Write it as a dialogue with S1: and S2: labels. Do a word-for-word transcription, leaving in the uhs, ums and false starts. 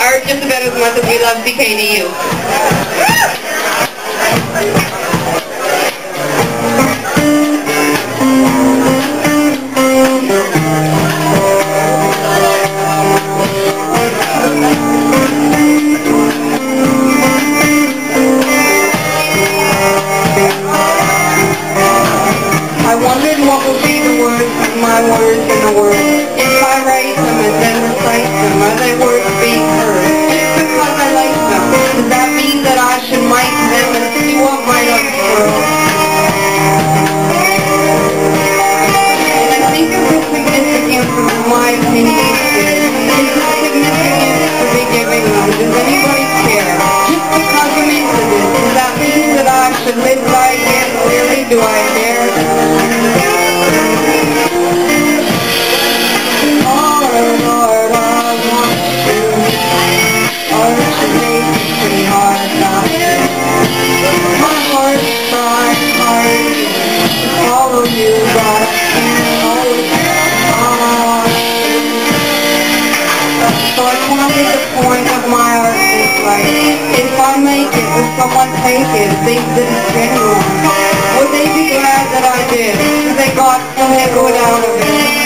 S1: art just about as much as we love C K D U.
S2: I wondered what would be the words of my words in the world. If I write them and then recite them, are they words being heard? Just because I like them, does that mean that I should mic them and see what might unfurl? And I think of the significance of my opinions here. Is the significance to be giving them? Does anybody care? Just because I'm into this, does that mean that I should live by again? Really, do I dare? So I can't make the point of my art this life. If I make it, will someone take it? Think that it's genuine. Would they be glad that I did? That they got something good out of it?